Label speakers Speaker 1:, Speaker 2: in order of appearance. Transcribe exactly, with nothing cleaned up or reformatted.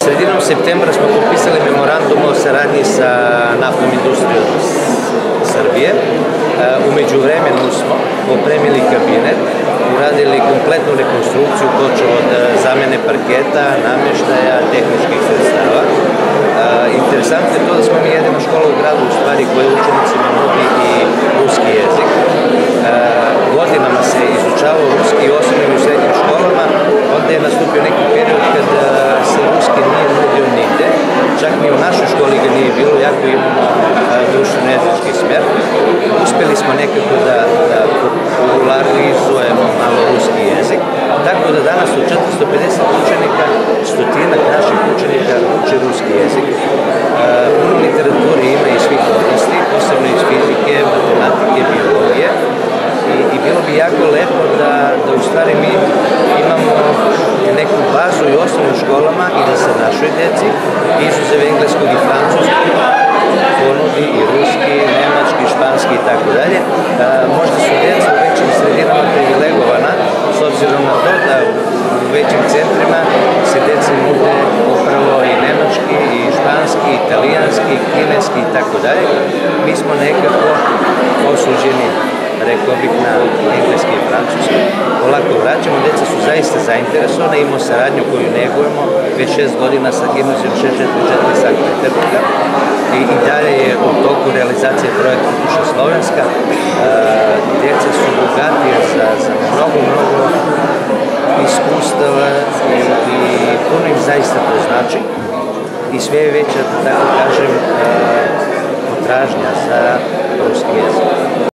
Speaker 1: Sredinom septembra smo potpisali memorandum o saradnji sa naftnom industrijom Srbije. U međuvremenu smo opremili kabinet, uradili kompletnu rekonstrukciju, počeo od zamene parketa, namještaja, tehničkih sredstava. Interesantno je to da smo mi jedina škola u gradu u stvari koja učenicima nudi i ruski jezik. Godinama se izučavao ruski i osnovnim i u srednjim školama, onda je nastupio neki period kad se ruski nije nudio nigde, čak ni u našoj školi ga nije bilo, jako imamo društveno-jezički smer. Uspeli smo nekako da, da popularizujemo malo ruski jezik, tako da danas od četiristo pedeset učenika, stotinak naših učenika uče ruski jezik. Puno literature ima iz svih oblasti, posebno iz fizike, matematike, biologije. I, i bilo bi jako lepo da, da u stvari mi imamo neku bazu i osnovnim školama i da se našoj deci, izuzev engleskog i francuskog, ponudi i ruski, nemački, španski i tako dalje. Možda su deca u većim sredinama privilegovana, s obzirom na to da u većim centrima se deci nude upravo i nemački, i španski, i italijanski, i kineski i tako dalje. Mi smo nekako osuđeni, rekao bih, na engleski i francuski. Polako vraćamo, deca su zaista zainteresovane, imamo saradnju koju negujemo već šest godina sa gimnazijom šest četiri četiri Sankt Peterburga i, i dalje je u toku realizacije projekta Duša Slovenska. Deca su bogatije za, za mnogo, mnogo iskustava i, i puno im zaista to znači i sve je veća, da tako kažem, potražnja za ruski jezik.